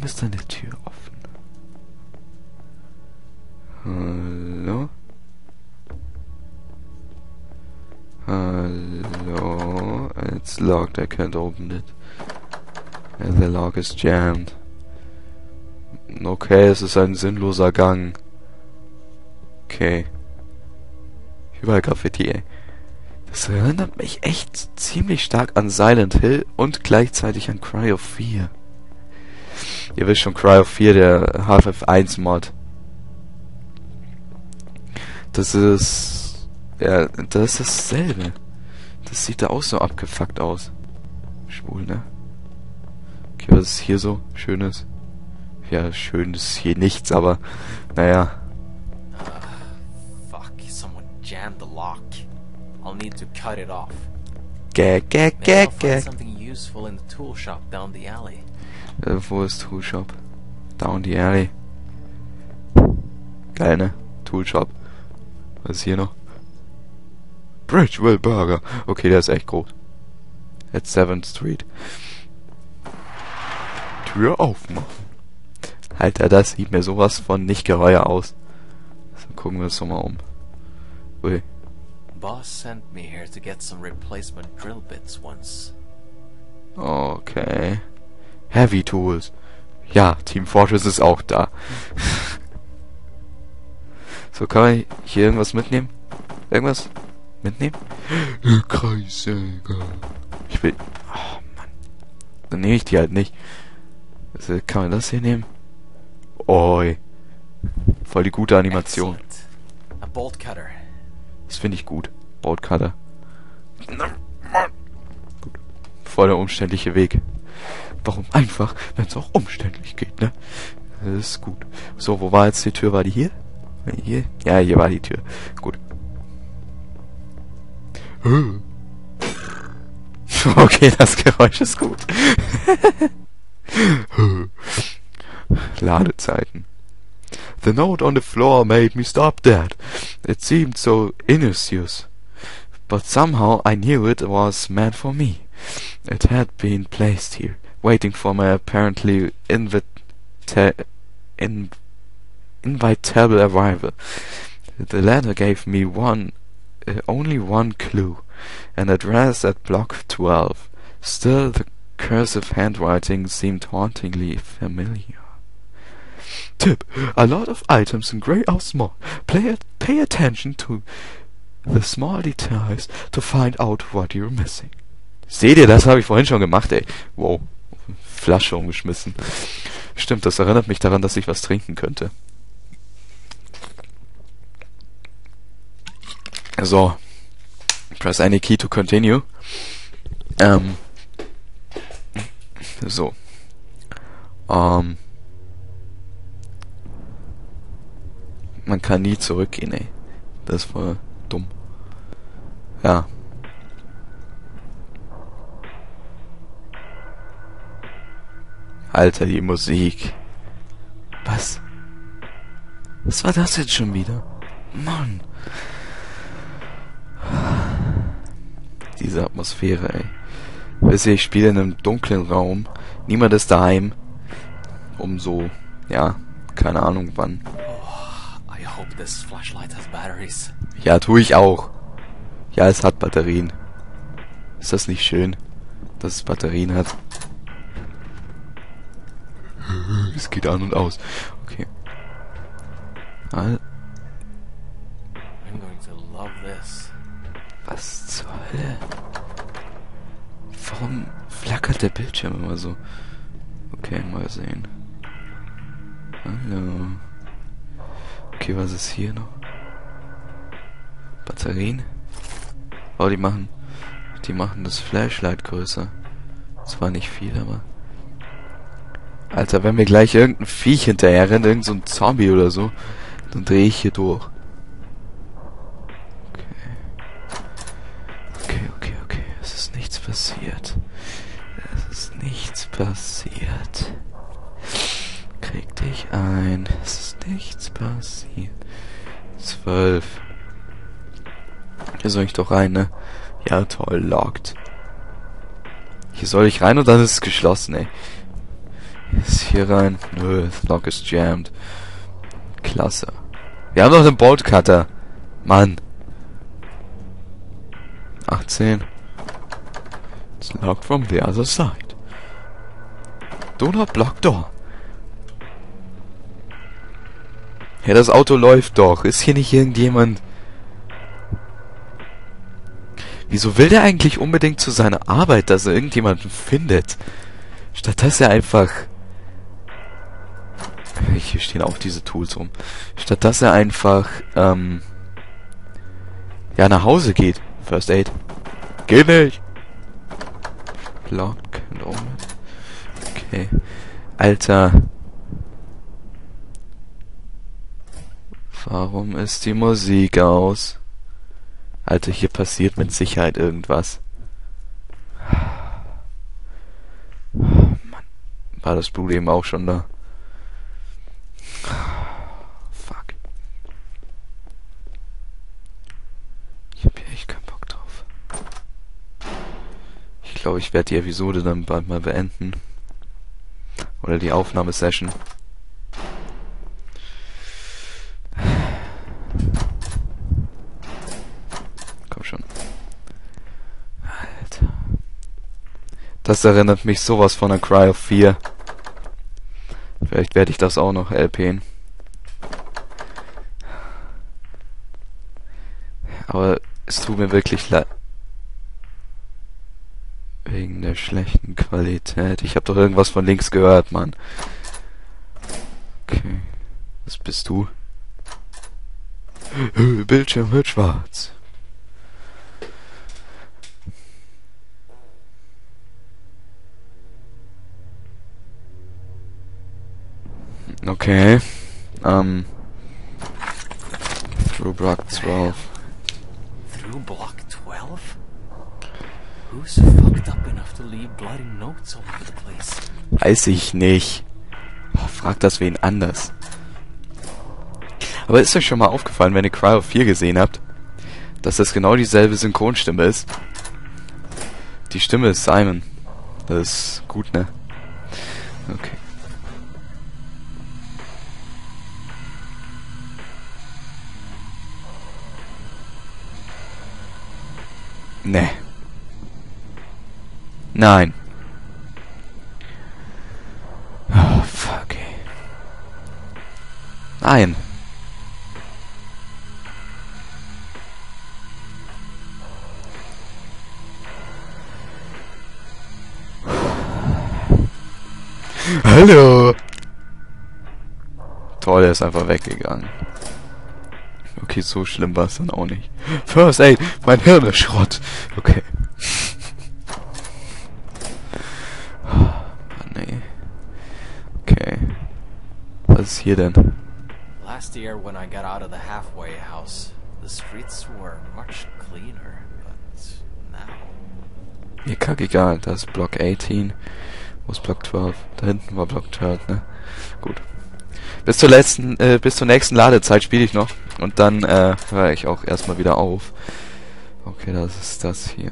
ist deine Tür offen? Hallo? Hallo? It's locked, I can't open it. The lock is jammed. Okay, es ist ein sinnloser Gang. Okay. Überall Graffiti, ey. Das erinnert mich echt ziemlich stark an Silent Hill und gleichzeitig an Cry of Fear. Ihr wisst schon, Cry of Fear, der Half-Life 1 Mod. Das ist... Ja, das ist dasselbe. Das sieht da auch so abgefuckt aus. Schwul, ne? Okay, was ist hier so Schönes? Ja, schön ist hier nichts, aber... Naja. Fuck, someone jammed the lock. I'll need to cut it off. Gag. Maybe I'll find something useful in the tool shop down the alley. Wo ist Tool Shop? Down the alley. Geil, ne? Tool Shop. Was ist hier noch? Bridgeville Burger. Okay, der ist echt groß. At 7th Street. Tür aufmachen. Alter, das sieht mir sowas von nicht geheuer aus. So, gucken wir uns doch mal um. Ui. Boss sent me here to get some replacement drill bits once. Okay. Heavy Tools. Ja, Team Fortress ist auch da. So, kann man hier irgendwas mitnehmen? Irgendwas mitnehmen? Kreissäger. Ich will... Oh, Mann. Dann nehme ich die halt nicht. Also, kann man das hier nehmen? Oi. Voll die gute Animation. Excellent. A bolt cutter. Das finde ich gut. Bolt Cutter. Gut. Voll der umständliche Weg. Warum einfach, wenn es auch umständlich geht, ne? Das ist gut. So, wo war jetzt die Tür? War die hier? Hier? Ja, hier war die Tür. Gut. Okay, das Geräusch ist gut. Ladezeiten. The note on the floor made me stop dead. It seemed so innocuous. But somehow I knew it was meant for me. It had been placed here, waiting for my apparently inevitable arrival. The letter gave me only one clue, an address at Block 12. Still, the cursive handwriting seemed hauntingly familiar. Tip: a lot of items in Grey are small. Pay attention to the small details to find out what you're missing. Seht ihr, das habe ich vorhin schon gemacht, ey. Wow. Flasche umgeschmissen. Stimmt, das erinnert mich daran, dass ich was trinken könnte. So. Press any key to continue. So. Man kann nie zurückgehen, ey. Das ist voll dumm. Ja. Alter, die Musik. Was? Was war das jetzt schon wieder? Mann. Diese Atmosphäre, ey. Wisst ihr, ich spiele in einem dunklen Raum. Niemand ist daheim. Um so, ja, keine Ahnung wann. I hope this flashlight has batteries. Ja, tue ich auch. Ja, es hat Batterien. Ist das nicht schön, dass es Batterien hat? Es geht an und aus. Okay. I'm going to love this. Was zur Hölle? Warum flackert der Bildschirm immer so? Okay, mal sehen. Hallo. Okay, was ist hier noch? Batterien? Oh, die machen das Flashlight größer. Zwar nicht viel, aber... Alter, wenn mir gleich irgendein Viech hinterher rennt, irgend so ein Zombie oder so, dann drehe ich hier durch. Okay. Es ist nichts passiert. Krieg dich ein. Es ist nichts passiert. 12. Hier soll ich doch rein, ne? Ja, toll, locked. Hier soll ich rein und dann ist es geschlossen, ey. Ist hier rein? Nö, das Lock ist jammed. Klasse. Wir haben doch einen Bolt Cutter. Mann. 18. It's locked from the other side. Do not block door. Ja, das Auto läuft doch. Ist hier nicht irgendjemand... Wieso will der eigentlich unbedingt zu seiner Arbeit, dass er irgendjemanden findet? Statt dass er einfach... Hier stehen auch diese Tools rum. Statt dass er einfach, ja, nach Hause geht. First Aid. Geht nicht! Lock and open. Okay. Alter. Warum ist die Musik aus? Alter, hier passiert mit Sicherheit irgendwas. Oh Mann. War das Blut eben auch schon da? Fuck. Ich hab hier echt keinen Bock drauf. Ich glaube, ich werde die Episode dann bald mal beenden. Oder die Aufnahmesession. Komm schon. Alter. Das erinnert mich sowas von an Cry of Fear. Vielleicht werde ich das auch noch LPen. Aber es tut mir wirklich leid. Wegen der schlechten Qualität. Ich habe doch irgendwas von links gehört, Mann. Okay. Was bist du? Bildschirm wird schwarz. Okay. Through Block 12. Through block 12? Who's fucked up enough to leave bloody notes all over the place? Weiß ich nicht. Oh, frag das wen anders. Aber ist euch schon mal aufgefallen, wenn ihr Cry of 4 gesehen habt, dass das genau dieselbe Synchronstimme ist? Die Stimme ist Simon. Das ist gut, ne? Okay. Ne. Nein. Oh, fuck, ey. Nein. Hallo. Toll, er ist einfach weggegangen. Okay, so schlimm war es dann auch nicht. First Aid, mein Hirn ist Schrott. Okay. Oh, Mann, ey. Okay. Was ist hier denn? Last year when I got out of the halfway house, the streets were much cleaner, but now... Mir kackegal, da ist Block 18. Wo ist Block 12? Da hinten war Block 12, ne? Gut. Bis zur nächsten Ladezeit spiele ich noch. Und dann höre ich auch erstmal wieder auf. Okay, das ist das hier.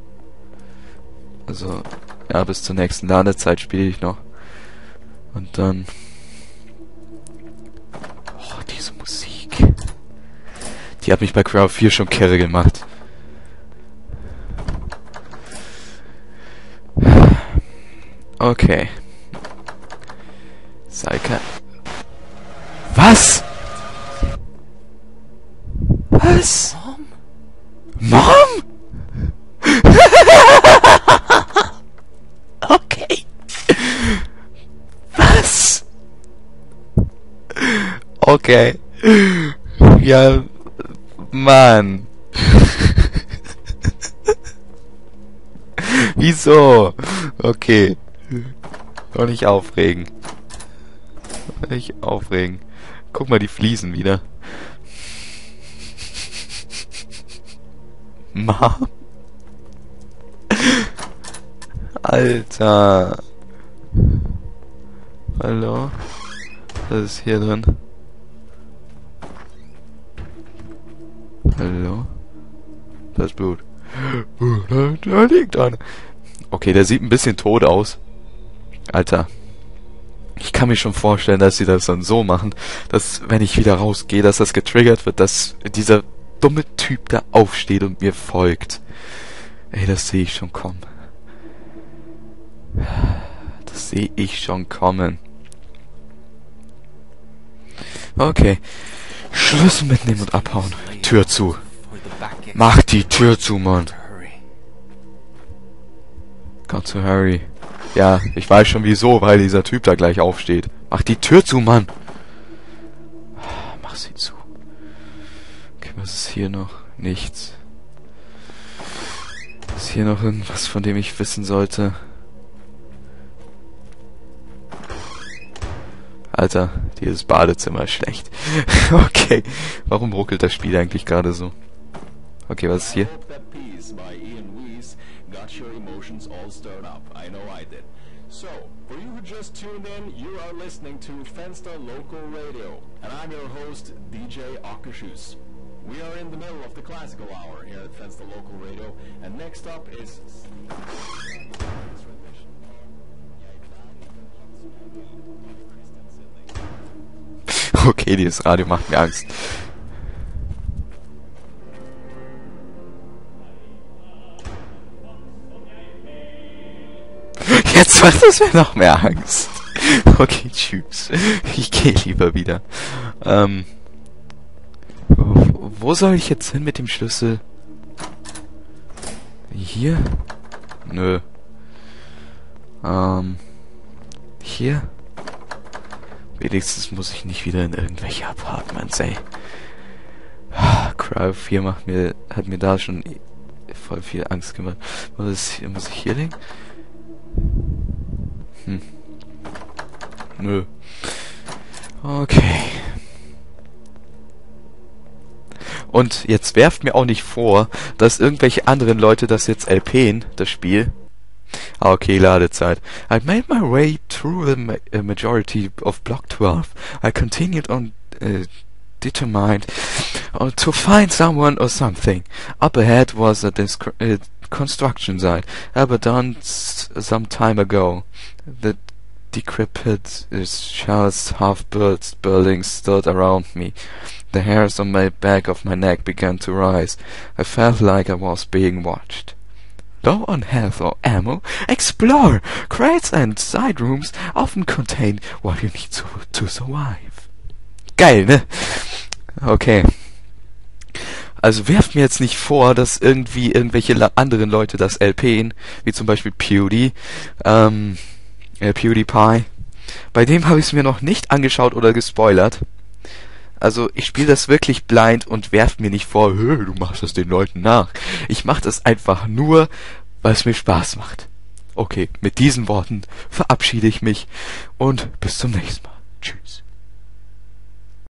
Also, ja, bis zur nächsten Ladezeit spiele ich noch. Und dann... Oh, diese Musik. Die hat mich bei Cry of 4 schon kirre gemacht. Okay. Saika. Was? Was? Mom? Okay. Was? Okay. Ja, Mann. Wieso? Okay. Doch nicht aufregen. Nicht aufregen. Guck mal die Fliesen wieder. Mom. Alter. Hallo? Was ist hier drin? Hallo? Das ist Blut. Da liegt einer. Okay, der sieht ein bisschen tot aus. Alter. Ich kann mir schon vorstellen, dass sie das dann so machen, dass, wenn ich wieder rausgehe, dass das getriggert wird, dass dieser dumme Typ da aufsteht und mir folgt. Ey, das sehe ich schon kommen. Das sehe ich schon kommen. Okay. Schlüssel mitnehmen und abhauen. Tür zu. Mach die Tür zu, Mann. Got to hurry. Ja, ich weiß schon wieso, weil dieser Typ da gleich aufsteht. Mach die Tür zu, Mann. Mach sie zu. Okay, was ist hier noch? Nichts. Ist hier noch irgendwas, von dem ich wissen sollte? Alter, dieses Badezimmer ist schlecht. Okay, warum ruckelt das Spiel eigentlich gerade so? Okay, was ist hier? So, for you who just tuned in, you are listening to Fenster Local Radio, and I'm your host, DJ Akashus. We are in the middle of the classical hour here at Fenster Local Radio, and next up is... Okay, dieses Radio macht mir Angst. Jetzt macht es mir noch mehr Angst. Okay, tschüss. Ich gehe lieber wieder. Wo soll ich jetzt hin mit dem Schlüssel? Hier? Nö. Hier? Wenigstens muss ich nicht wieder in irgendwelche Apartments, ey. Cry 4 hat mir da schon voll viel Angst gemacht. Muss ich hier legen? Nö. Okay. Und jetzt werft mir auch nicht vor, dass irgendwelche anderen Leute das jetzt LPen, das Spiel. Ah, okay, Ladezeit. I made my way through the majority of Block 12. I continued on determined to find someone or something. Up ahead was a construction site, abandoned some time ago. The decrepit, shells, half-built buildings stood around me. The hairs on my back of my neck began to rise. I felt like I was being watched. Low on health or ammo? Explore! Crates and side rooms often contain what you need to survive. Geil, ne? Okay. Also werft mir jetzt nicht vor, dass irgendwie irgendwelche anderen Leute das LPen, wie zum Beispiel PewDie, PewDiePie. Bei dem habe ich es mir noch nicht angeschaut oder gespoilert. Also ich spiele das wirklich blind und werft mir nicht vor, du machst das den Leuten nach. Ich mache das einfach nur, weil es mir Spaß macht. Okay, mit diesen Worten verabschiede ich mich und bis zum nächsten Mal.